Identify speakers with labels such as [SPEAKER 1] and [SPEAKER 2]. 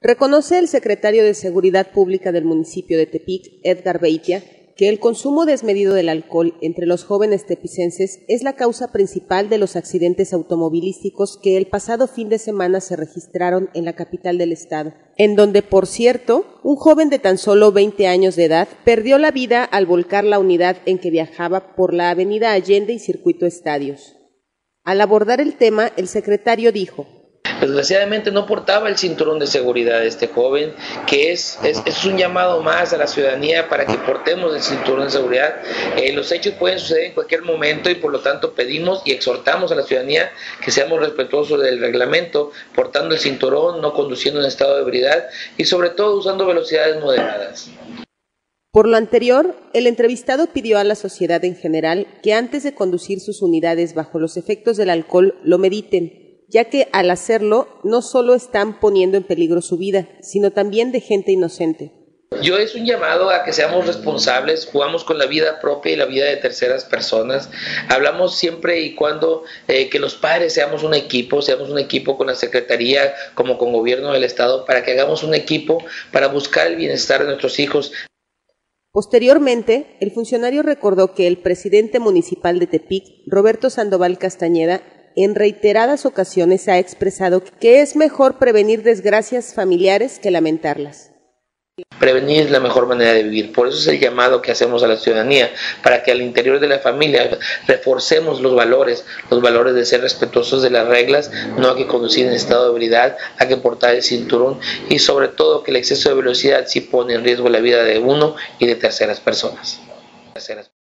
[SPEAKER 1] Reconoce el secretario de Seguridad Pública del municipio de Tepic, Edgar Beitia, que el consumo desmedido del alcohol entre los jóvenes tepicenses es la causa principal de los accidentes automovilísticos que el pasado fin de semana se registraron en la capital del estado, en donde, por cierto, un joven de tan solo 20 años de edad perdió la vida al volcar la unidad en que viajaba por la avenida Allende y Circuito Estadios. Al abordar el tema, el secretario dijo:
[SPEAKER 2] Desgraciadamente no portaba el cinturón de seguridad de este joven, que es un llamado más a la ciudadanía para que portemos el cinturón de seguridad. Los hechos pueden suceder en cualquier momento y por lo tanto pedimos y exhortamos a la ciudadanía que seamos respetuosos del reglamento, portando el cinturón, no conduciendo en estado de ebriedad y sobre todo usando velocidades moderadas.
[SPEAKER 1] Por lo anterior, el entrevistado pidió a la sociedad en general que antes de conducir sus unidades bajo los efectos del alcohol lo mediten, ya que al hacerlo no solo están poniendo en peligro su vida, sino también de gente inocente.
[SPEAKER 2] Es un llamado a que seamos responsables, jugamos con la vida propia y la vida de terceras personas. Hablamos siempre y cuando que los padres seamos un equipo con la Secretaría, como con gobierno del Estado, para que hagamos un equipo para buscar el bienestar de nuestros hijos.
[SPEAKER 1] Posteriormente, el funcionario recordó que el presidente municipal de Tepic, Roberto Sandoval Castañeda, en reiteradas ocasiones ha expresado que es mejor prevenir desgracias familiares que lamentarlas.
[SPEAKER 2] Prevenir es la mejor manera de vivir, por eso es el llamado que hacemos a la ciudadanía, para que al interior de la familia reforcemos los valores de ser respetuosos de las reglas, no hay que conducir en estado de ebriedad, hay que portar el cinturón y sobre todo que el exceso de velocidad sí pone en riesgo la vida de uno y de terceras personas.